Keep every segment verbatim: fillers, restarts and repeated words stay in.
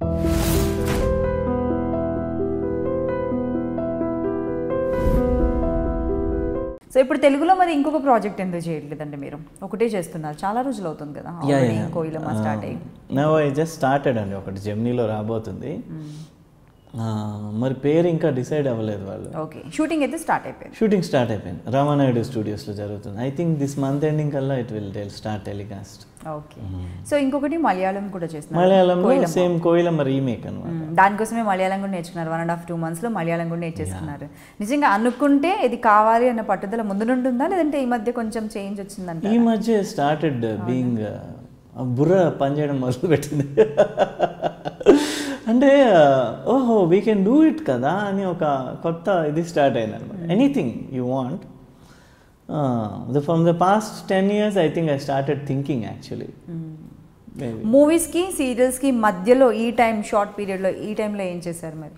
So ఇప్పుడు తెలుగులో మరి ఇంకొక ప్రాజెక్ట్ ఎందుకు చేయట్లేదండి మీరు? ఒకటే చేస్తున్నారు, చాలా రోజులు అవుతుంది కదా ఆల్రెడీ కోయిలమ్మ స్టార్ట్ అయ్యి. నౌ ఐ జస్ట్ స్టార్టెడ్ అండి, ఒకటి జెమినీలో రాబోతుంది. మరి పేరు ఇంకా డిసైడ్ అవ్వలేదు వాళ్ళు. ఓకే, షూటింగ్ అయితే స్టార్ట్ అయిపోయింది. షూటింగ్ స్టార్ట్ అయిపోయింది, రామానాయుడు స్టూడియోస్లో జరుగుతుంది. I think this month ending కల్లా it will start telecast. Okay, so ఇంకొకటి మలయాళం కూడా చేస్తున్నారు. మలయాళంలో సేమ్ కోయిలమ్మ రీమేక్ అనమాట. దానికోసమే మలయాళం కూడా నేర్చుకున్నారు. వన్ అండ్ హాఫ్ టూ మంత్స్లో మలయాళం కూడా నేర్చేసుకున్నారు. నిజంగా అనుకుంటే ఇది కావాలి అన్న పట్టుదల ముందు నుండి ఉందా, లేదంటే ఈ మధ్య కొంచెం చేంజ్ వచ్చిందంట? ఈ మధ్య స్టార్టెడ్ బీయింగ్ బుర్ర పనిచేయడం మొదలు పెట్టింది. అంటే ఓహో వీ కెన్ డూ ఇట్ కదా అని ఒక కొత్త ఇది స్టార్ట్ అయింది అనమాట. Anything you want. From the past ten years I think I started thinking actually. మూవీస్కి సీరియల్స్కి మధ్యలో ఈ టైం షార్ట్ పీరియడ్లో ఈ టైంలో ఏం చేశారు మరి?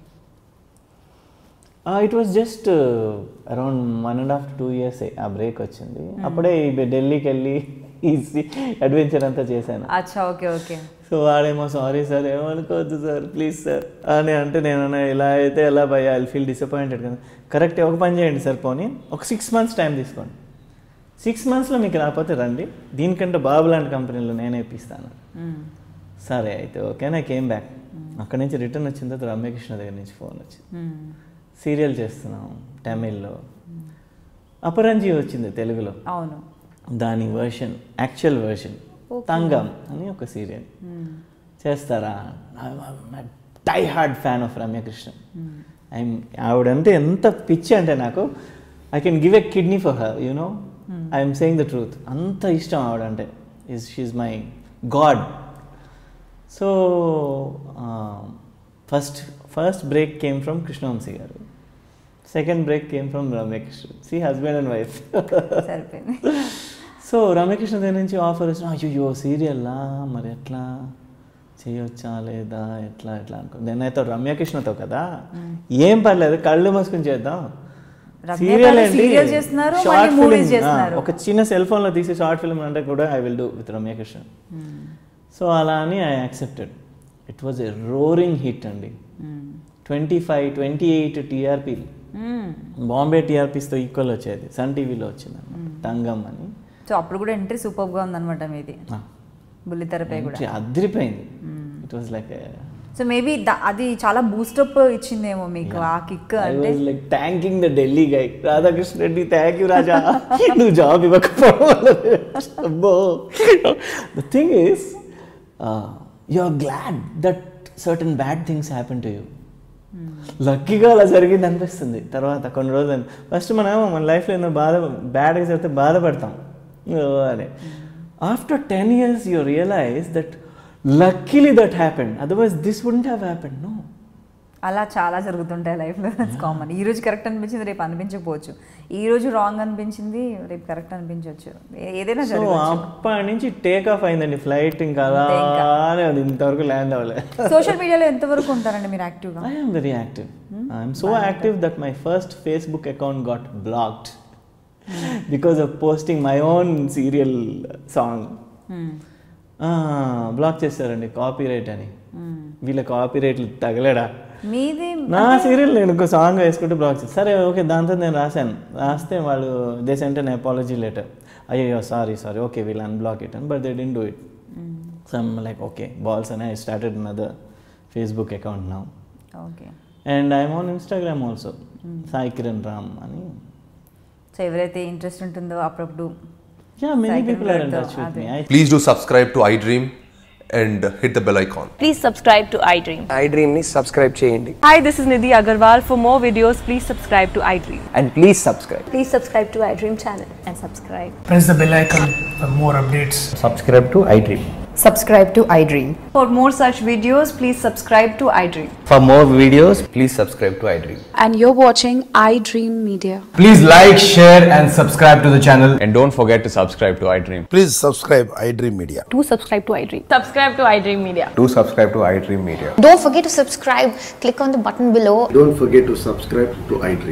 It was just around one and half two years ఆ బ్రేక్ వచ్చింది. అప్పుడే ఢిల్లీకి వెళ్ళి ఈజీ అడ్వెంచర్ అంతా చేశాను. అచ్చా, ఓకే ఓకే. సో వాడేమో సారీ సార్ ఏమనుకోవద్దు సార్ ప్లీజ్ సార్ అని అంటే నేను ఇలా అయితే ఎలా భయ ఐ ఫీల్ డిసప్పాయింటెడ్ కదా. కరెక్ట్, ఒక పని చేయండి సార్, పోనీ ఒక సిక్స్ మంత్స్ టైం తీసుకోండి, సిక్స్ మంత్స్లో మీకు రాకపోతే రండి, దీనికంటే బాబు లాంటి కంపెనీలో నేనే ఇప్పిస్తాను. సరే అయితే ఓకే, నాకు కేమ్ బ్యాక్. అక్కడి నుంచి రిటర్న్ వచ్చిన తర్వాత రమ్యకృష్ణ దగ్గర నుంచి ఫోన్ వచ్చింది, సీరియల్ చేస్తున్నాం తమిళ్లో. అపరంజి వచ్చింది తెలుగులో. అవును, దాని వర్షన్ యాక్చువల్ వర్షన్ తంగం అని ఒక సీరియల్ చేస్తారా? Die hard fan of Ramyakrishna. I'm ఆవిడంటే ఎంత పిచ్చి అంటే నాకు I can give a kidney for her, you know. I'm saying the truth, అంత ఇష్టం ఆవిడంటే. Is she my god. So first first break came from Krishnavamsi garu, second break came from Ramyakrishna. See husband and wife. So Ramyakrishna దగ్గర నుంచి offer వచ్చిన, అయ్యో సీరియల్లా మరి ఎట్లా చేయొచ్చా లేదా ఎట్లా ఎట్లా అనుకో. నేనైతే రమ్యకృష్ణతో కదా, ఏం పర్లేదు కళ్ళు మూసుకుని చేద్దాం. సీరియల్ ఏంటి, షార్ట్ ఫిల్మ్, ఒక చిన్న సెల్ ఫోన్లో తీసి షార్ట్ ఫిల్మ్ అంటే కూడా I will do with Ramyakrishna. So అలా అని I accepted. It was a roaring hit అండి. Twenty five twenty eight TRP, Bombay టీఆర్పీస్తో ఈక్వల్ వచ్చేది. సన్ టీవీలో వచ్చింది తంగం అని. సో అప్పుడు కూడా ఎంట్రీ సూపర్గా ఉందన్నమాట మీది, బుల్లితెరపై కూడా అదిరిపోయింది. It was like, so maybe అది చాలా బూస్టప్ ఇచ్చిందేమో మీకు ఆ కిక్. అంటే like thanking the Delhi guy Radhakrishna Reddy, thank you Raja, నువ్వు జాబ్ ఇవ్వకపోవడం. The thing is you are glad that certain bad things happen to you. లక్కీగా అలా జరిగింది అనిపిస్తుంది తర్వాత కొన్ని రోజులు. ఫస్ట్ మనం మన లైఫ్లో ఏదో బాధ బ్యాడ్గా జరిగితే బాధపడతాం అదే. After ten years you realise that luckily that happened, otherwise this wouldn't have happened. No, అలా చాలా జరుగుతుంటాయి లైఫ్లో, దట్స్ కామన్. ఈ రోజు కరెక్ట్ అనిపించింది రేపు అనిపించకపోవచ్చు, ఈ రోజు రాంగ్ అనిపించింది రేపు కరెక్ట్ అనిపించవచ్చు, ఏదైనా జరగవచ్చు. అప్పటి నుంచి టేక్ ఆఫ్ అయిందండి ఫ్లైట్, ఇంకా అలానే అది ఇంతవరకు ల్యాండ్ అవ్వలేదు. సోషల్ మీడియాలో ఎంతవరకు ఉంటారండి మీరు యాక్టివ్గా? I am very active. I'm so active that my first Facebook account got blocked because of posting my own serial song. Block చేస్తారండి, కాపీ రైట్ అని. వీళ్ళ కాపీ రైట్లు తగలేడా, నా సీరియల్ నేను ఒక సాంగ్ వేసుకుంటే బ్లాక్ చేస్తాను. సరే ఓకే, దాంతో నేను రాశాను, రాస్తే వాళ్ళు they sent an apology letter. అయ్యో sorry sorry okay we'll unblock it అని, but they didn't do it. So I'm like okay balls అని I started another Facebook account now. Okay, and I'm on Instagram also, Sai Kiran Ram అని. So ఎవరైతే interest ఉంటుందో అప్పుడప్పుడు, yeah, many people are in touch with me. Please do subscribe to iDream and hit the bell icon. Please subscribe to iDream. iDream ni subscribe cheyandi. Hi, this is Nidhi Agarwal. For more videos, please subscribe to iDream. And please subscribe. Please subscribe to iDream channel and subscribe. Press the bell icon for more updates. Subscribe to iDream. Subscribe to iDream. For more such videos, please subscribe to iDream. For more videos, please subscribe to iDream. And you're watching iDreamMedia. Please like, share and subscribe to the channel. And don't forget to subscribe to iDream. Please subscribe iDreamMedia. Do subscribe to iDream. Subscribe to iDreamMedia. Do subscribe to iDreamMedia. Don't forget to subscribe. Click on the button below. Don't forget to subscribe to iDream.